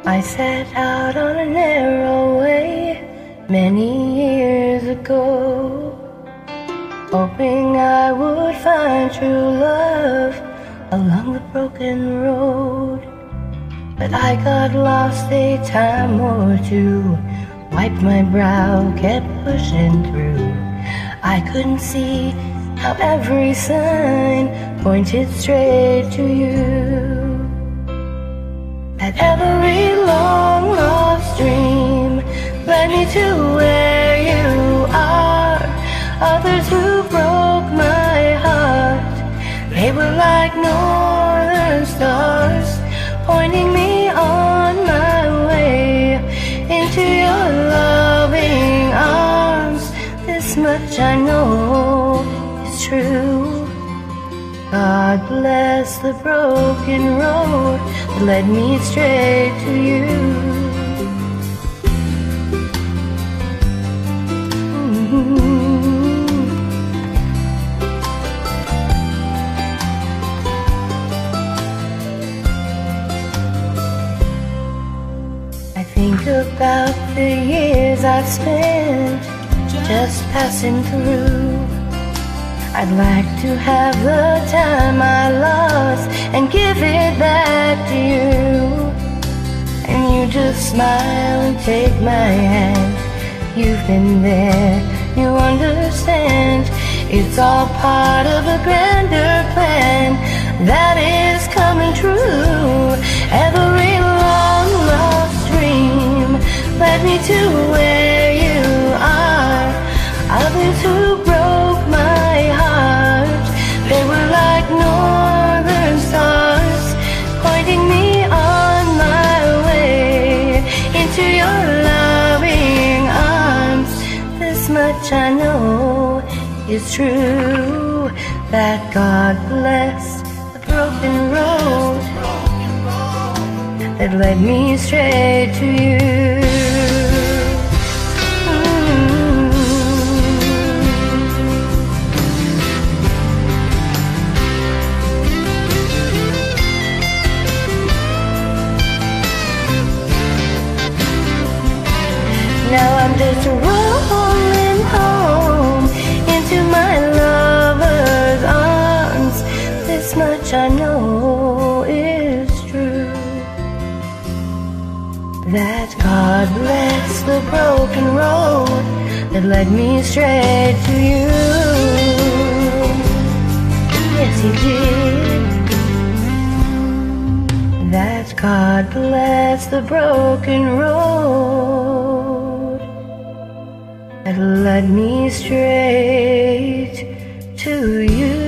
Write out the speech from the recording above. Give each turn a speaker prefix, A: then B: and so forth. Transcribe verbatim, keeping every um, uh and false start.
A: I set out on a narrow way many years ago, hoping I would find true love along the broken road. But I got lost a time or two, wiped my brow, kept pushing through. I couldn't see how every sign pointed straight to you. That every long lost dream led me to where you are. Others who broke my heart, they were like northern stars, pointing me on my way into your loving arms. This much I know is true. God bless the broken road that led me straight to you. Mm-hmm. I think about the years I've spent just passing through. I'd like to have the time I lost and give it back to you. And you just smile and take my hand. You've been there, you understand. It's all part of a grander plan that is coming true. Every long lost dream led me to where you are. Others who broke my heart, they were like northern stars, pointing me on my way into your loving arms. This much I know is true, that God bless the broken road that led me straight to you. Now I'm just rolling home into my lover's arms. This much I know is true, that God bless the broken road that led me straight to you. Yes, He did. That God bless the broken road that led me straight to you.